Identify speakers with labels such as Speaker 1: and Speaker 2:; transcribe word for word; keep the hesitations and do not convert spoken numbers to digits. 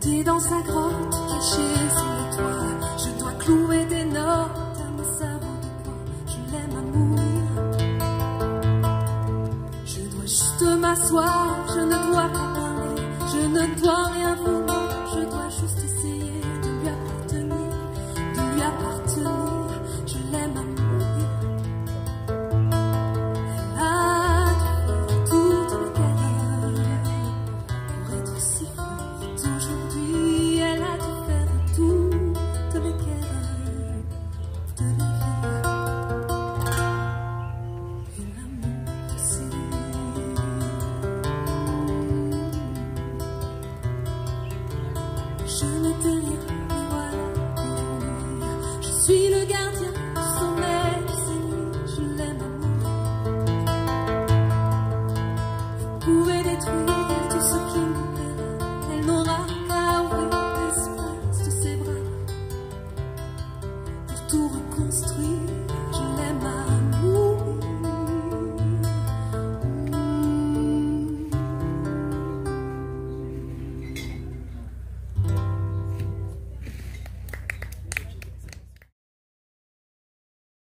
Speaker 1: monter dans sa grotte, cachée sous l'étoile. Je dois clouer des notes à mon cerveau de quoi je l'aime à mourir. Je dois juste m'asseoir, je ne dois pas parler, je ne dois rien vouloir, je dois juste